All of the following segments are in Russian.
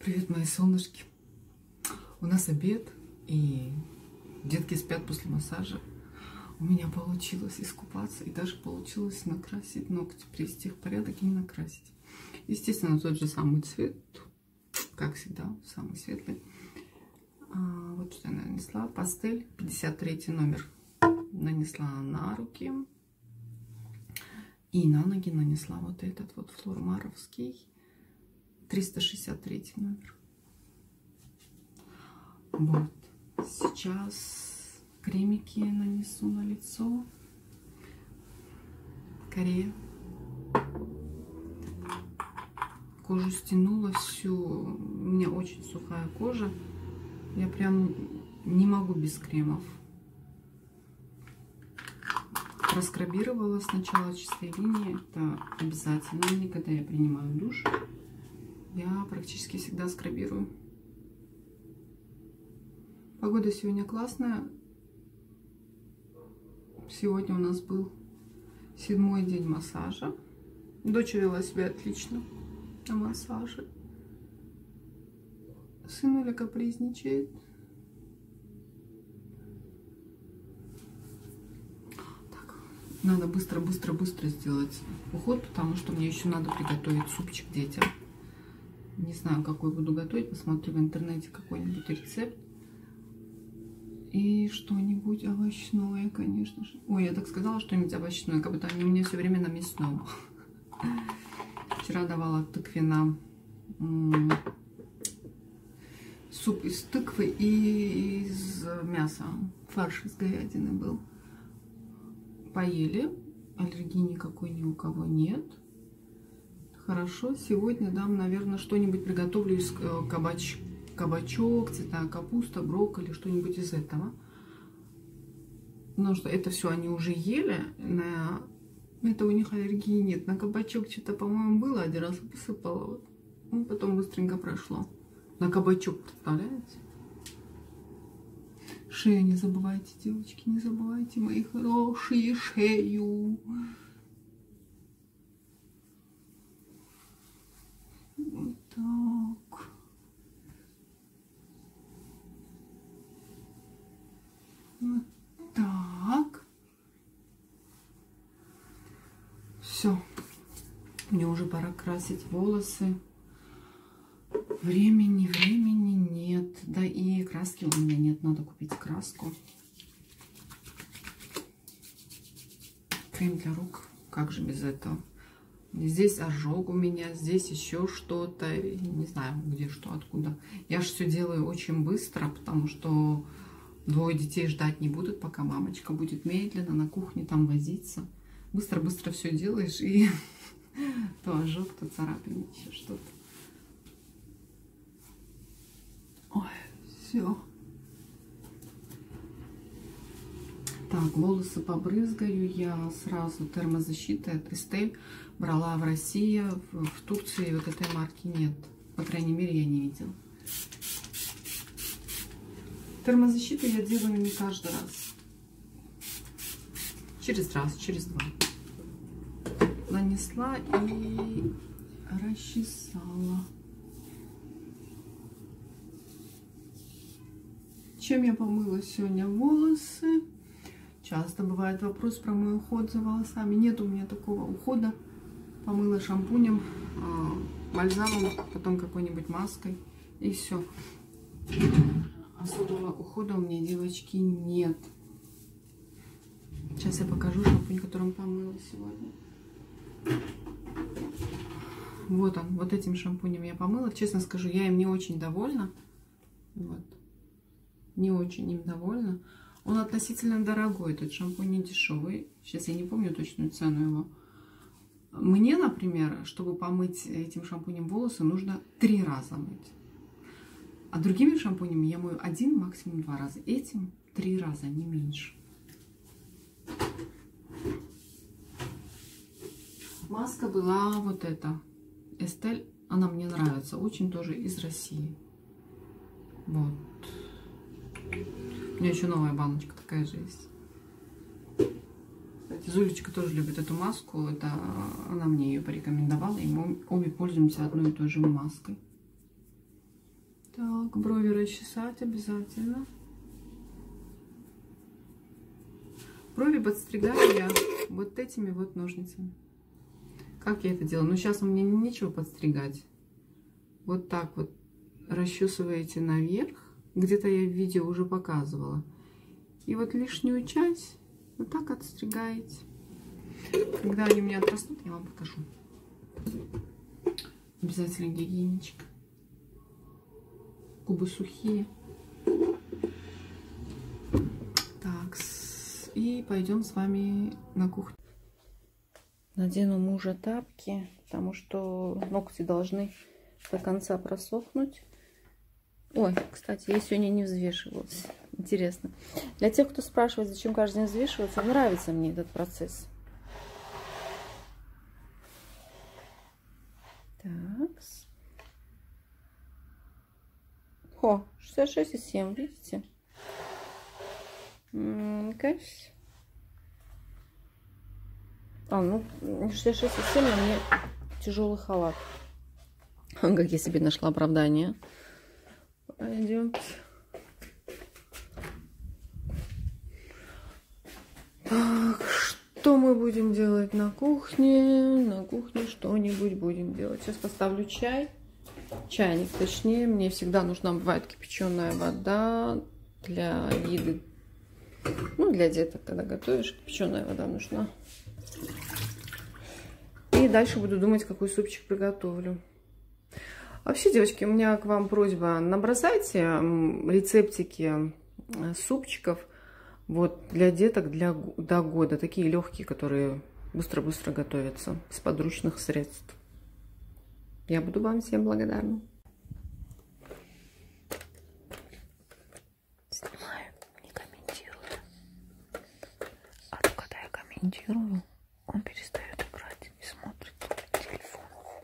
Привет, мои солнышки. У нас обед, и детки спят после массажа. У меня получилось искупаться, и даже получилось накрасить ногти, привести их в порядок и не накрасить. Естественно, тот же самый цвет, как всегда, самый светлый. Вот что я нанесла. Пастель, 53 номер. Нанесла на руки. И на ноги нанесла вот этот вот флормаровский, 363 номер. Вот. Сейчас кремики нанесу на лицо. Корея. Кожу стянула всю. У меня очень сухая кожа. Я прям не могу без кремов. Проскрабировала сначала чистые линии. Это обязательно. Мне, когда я принимаю душ, я практически всегда скрабирую. Погода сегодня классная. Сегодня у нас был 7-й день массажа. Дочь вела себя отлично на массаже. Сынуля капризничает. Так, надо быстро сделать уход, потому что мне еще надо приготовить супчик детям. Не знаю, какой буду готовить. Посмотрю в интернете какой-нибудь рецепт. И что-нибудь овощное, конечно же. Ой, я так сказала, что-нибудь овощное, как будто они у меня все время на мясном. Вчера давала тыквена суп из тыквы и из мяса. Фарш из говядины был. Поели. Аллергии никакой ни у кого нет. Хорошо. Сегодня дам, наверное, что-нибудь приготовлю из кабачок, цветная капуста, брокколи, что-нибудь из этого. Потому что это все они уже ели. На это у них аллергии нет. На кабачок что-то, по-моему, было. Один раз посыпала. Вот. Ну, потом быстренько прошло. На кабачок, представляете? Шею не забывайте, девочки, не забывайте, мои хорошие, шею. Вот так. Вот так. Все. Мне уже пора красить волосы. Времени нет. Да и краски у меня нет. Надо купить краску. Крем для рук. Как же без этого? Здесь ожог у меня, здесь еще что-то. Не знаю, где что, откуда. Я же все делаю очень быстро, потому что 2 детей ждать не будут, пока мамочка будет медленно на кухне там возиться. Быстро все делаешь, и то ожог, то царапина, еще что-то. Ой, все. Так, волосы побрызгаю я сразу. Термозащита от Estelle. Брала в России, в Турции вот этой марки нет. По крайней мере, я не видела. Термозащиту я делаю не каждый раз. Через раз, через 2. Нанесла и расчесала. Чем я помыла сегодня волосы? Часто бывает вопрос про мой уход за волосами. Нет у меня такого ухода. Помыла шампунем, бальзамом, потом какой-нибудь маской. И все. Особого ухода у меня, девочки, нет. Сейчас я покажу шампунь, которым помыла сегодня. Вот он. Вот этим шампунем я помыла. Честно скажу, я им не очень довольна. Вот. Не очень им довольна. Он относительно дорогой. Этот шампунь не дешевый. Сейчас я не помню точную цену его. Мне, например, чтобы помыть этим шампунем волосы, нужно 3 раза мыть. А другими шампунями я мою 1, максимум 2 раза. Этим 3 раза, не меньше. Маска была вот эта. Estelle. Она мне нравится. Очень тоже из России. Вот. У меня еще новая баночка такая же есть. Кстати, Зулечка тоже любит эту маску. Это она мне ее порекомендовала. И мы обе пользуемся одной и той же маской. Так, брови расчесать обязательно. Брови подстригаю я вот этими вот ножницами. Как я это делаю? Ну, сейчас у меня нечего подстригать. Вот так вот расчесываете наверх. Где-то я в видео уже показывала. И вот лишнюю часть вот так отстригаете. Когда они у меня отрастут, я вам покажу. Обязательно гигиеничка. Губы сухие. Так, и пойдем с вами на кухню. Надену мужа тапки, потому что ногти должны до конца просохнуть. Ой, кстати, я сегодня не взвешивалась. Интересно. Для тех, кто спрашивает, зачем каждый день взвешиваться, нравится мне этот процесс. Так. О, 66,7, видите? Кажется. Ну, 66,7 на мне тяжелый халат. Как я себе нашла оправдание. Пойдемте. Так, что мы будем делать на кухне? На кухне что-нибудь будем делать. Сейчас поставлю чай. Чайник, точнее. Мне всегда нужна бывает кипяченая вода для еды. Ну, для деток, когда готовишь, кипяченая вода нужна. И дальше буду думать, какой супчик приготовлю. Вообще, девочки, у меня к вам просьба. Набросайте рецептики супчиков вот для деток до года. Такие легкие, которые быстро-быстро готовятся с подручных средств. Я буду вам всем благодарна. Снимаю, не комментирую. А то, когда я комментирую, он перестает играть и смотрит телефон.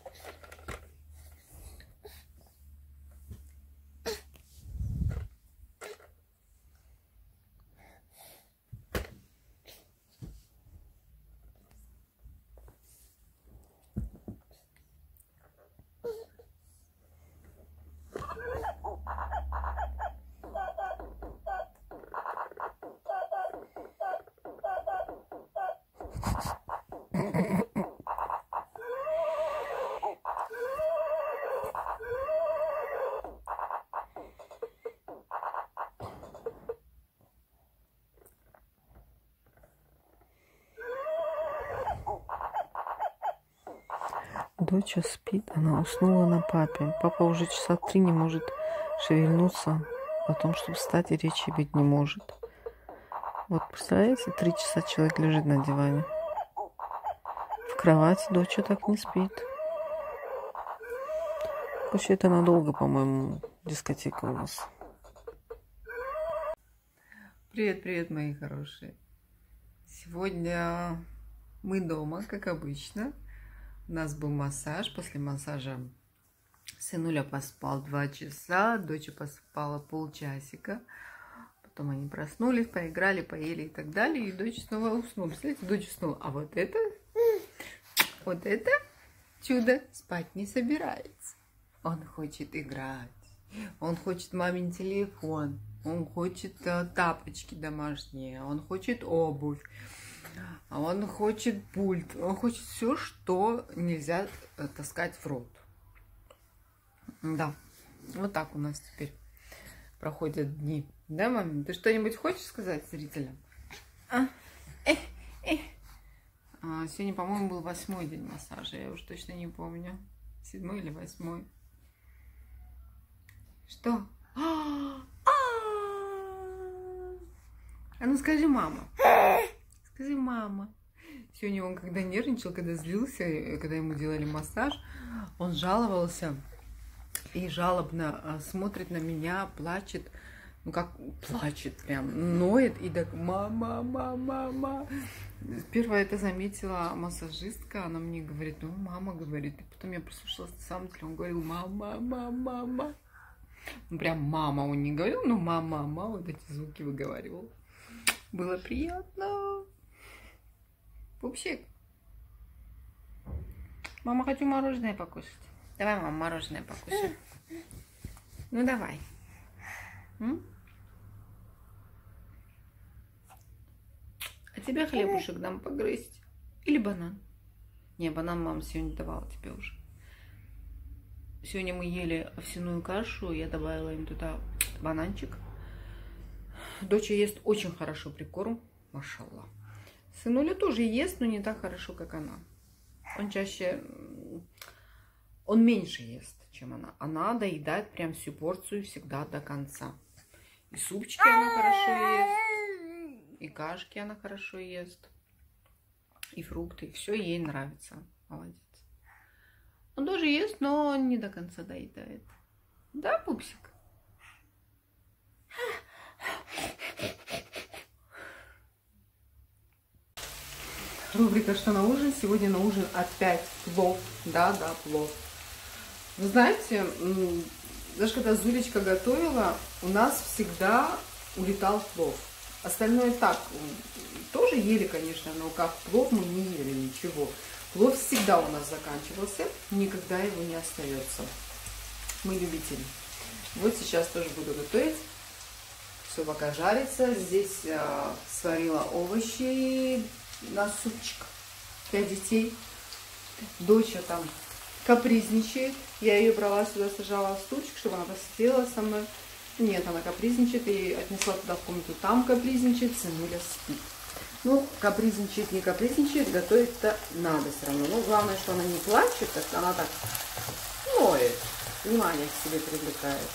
Доча спит, она уснула на папе. Папа уже часа 3 не может шевельнуться, о том, чтобы встать, и речи быть не может. Вот, представляете, 3 часа человек лежит на диване. В кровати доча так не спит. Вообще, это надолго, по-моему, дискотека у нас. Привет, привет, мои хорошие. Сегодня мы дома, как обычно. У нас был массаж. После массажа сынуля поспал 2 часа, доча поспала полчасика. Потом они проснулись, поиграли, поели и так далее. И дочь снова уснула. Представляете, дочь уснула. А вот это чудо спать не собирается. Он хочет играть. Он хочет мамин телефон. Он хочет тапочки домашние. Он хочет обувь. А он хочет пульт. Он хочет все, что нельзя таскать в рот. Да. Вот так у нас теперь проходят дни. Да, мама? Ты что-нибудь хочешь сказать зрителям? Сегодня, по-моему, был 8-й день массажа. Я уже точно не помню. 7-й или 8-й. Что? А ну скажи, мама. Скажи, мама. Сегодня он, когда нервничал, когда злился, когда ему делали массаж, он жаловался и жалобно смотрит на меня, плачет. Ну, как плачет прям, ноет и так мама, мама, мама. Первое это заметила массажистка, она мне говорит, ну, мама, говорит. И потом я послушала, на самом деле он говорил мама, мама, мама. Ну, прям мама он не говорил, но мама, мама, вот эти звуки выговаривал. Было приятно. Пупсик. Мама, хочу мороженое покушать. Давай, мама, мороженое покушай. Ну давай. А тебе хлебушек дам погрызть. Или банан. Не, банан мама сегодня давала тебе уже. Сегодня мы ели овсяную кашу, я добавила им туда бананчик. Доча ест очень хорошо прикорм, машаллах. Сынуля тоже ест, но не так хорошо, как она. Он меньше ест, чем она. Она доедает прям всю порцию всегда до конца. И супчики она хорошо ест, и кашки она хорошо ест, и фрукты. Все ей нравится. Молодец. Он тоже ест, но не до конца доедает. Да, пупсик? Рубрика «Что на ужин?» Сегодня на ужин опять плов. Да, плов. Вы знаете, даже когда Зулечка готовила, у нас всегда улетал плов. Остальное так, тоже ели, конечно, но как плов мы не ели ничего. Плов всегда у нас заканчивался, никогда его не остается. Мы любители. Вот сейчас тоже буду готовить. Все пока жарится. Здесь сварила овощи на супчик для детей. Доча там капризничает. Я ее брала сюда, сажала в стульчик, чтобы она посидела со мной. Нет, она капризничает. И отнесла туда в комнату. Там капризничает, сынуля спит. Ну, капризничает, не капризничает, готовить-то надо все равно. Но главное, что она не плачет, а она так ноет, внимание к себе привлекает.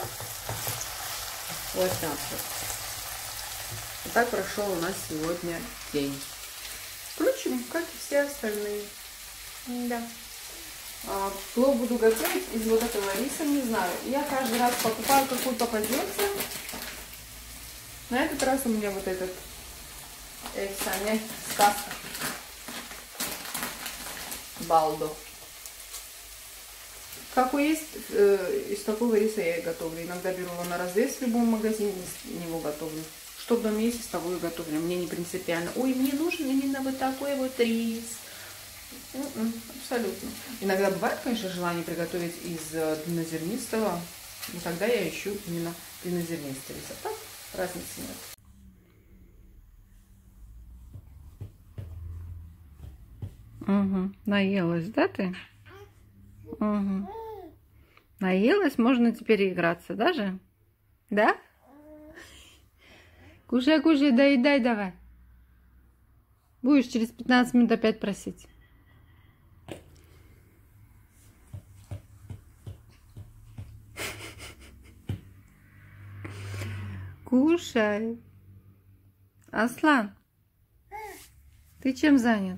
Вот так вот. И так прошел у нас сегодня день. Впрочем, как и все остальные. Да. Плов буду готовить из вот этого риса, не знаю. Я каждый раз покупаю, какой попадется. На этот раз у меня вот этот сказка. Балдо. Какой есть, из такого риса я и готовлю. Иногда беру его на развес в любом магазине, из него готовлю. Что в доме есть, из того и готовлю. Мне не принципиально. Ой, мне нужен именно вот такой вот рис. Абсолютно. Иногда бывает, конечно, желание приготовить из длиннозернистого. И тогда я ищу именно длиннозернистый рис. А так разницы нет. Угу. Наелась, да, ты? Угу. Наелась, можно теперь играться, даже? Да? Кушай, кушай, доедай давай. Будешь через 15 минут опять просить. Кушай. Аслан, ты чем занят?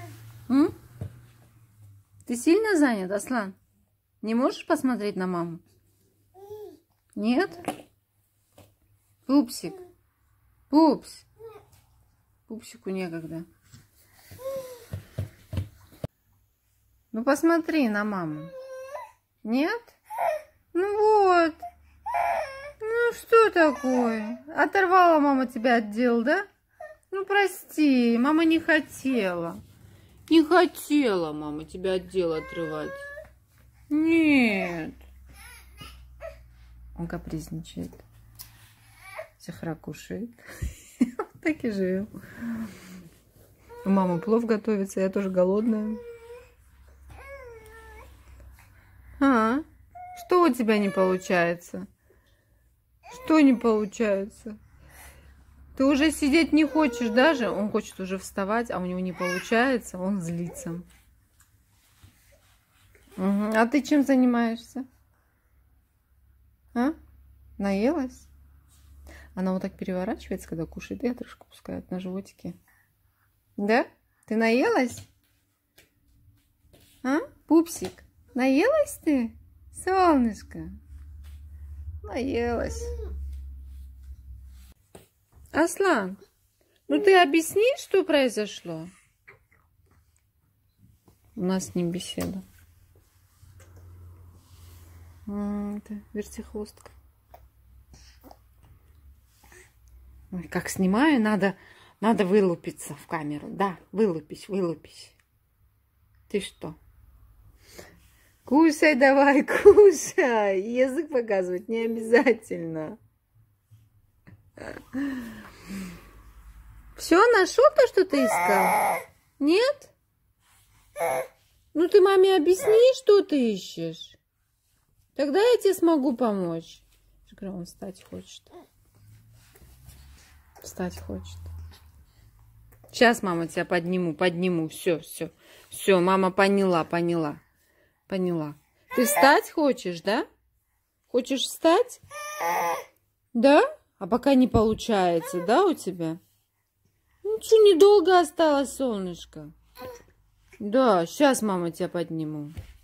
Ты сильно занят, Аслан? Не можешь посмотреть на маму? Нет? Пупсик. Пупс. Пупсику некогда. Ну посмотри на маму. Нет? Ну вот. Ну что такое? Оторвала мама тебя от дел, да? Ну прости, мама не хотела. Не хотела мама тебя от дела отрывать. Нет. Он капризничает. Захара кушает. Так и живем. У мамы плов готовится, я тоже голодная. Что у тебя не получается? Что не получается? Ты уже сидеть не хочешь даже? Он хочет уже вставать, а у него не получается, он злится. А ты чем занимаешься? Наелась? Она вот так переворачивается, когда кушает, и отрыжку пускает на животике. Да? Ты наелась? Пупсик, наелась ты? Солнышко. Наелась. Аслан, ну ты объясни, что произошло? У нас с ним беседа. Это вертихвостка. Ой, как снимаю, надо вылупиться в камеру. Да, вылупись. Ты что? Кушай давай, кушай. Язык показывать не обязательно. Все, нашел то, что ты искал? Нет? Ну ты маме объясни, что ты ищешь. Тогда я тебе смогу помочь. Он встать хочет. Встать хочет. Сейчас, мама, тебя подниму. Все, мама поняла. Ты встать хочешь, да? Хочешь встать? Да? А пока не получается, да, у тебя? Ну, что, недолго осталось, солнышко? Да, сейчас, мама, тебя подниму.